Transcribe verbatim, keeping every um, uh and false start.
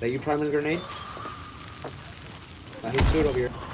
That you priming a grenade? Uh, he's good over here.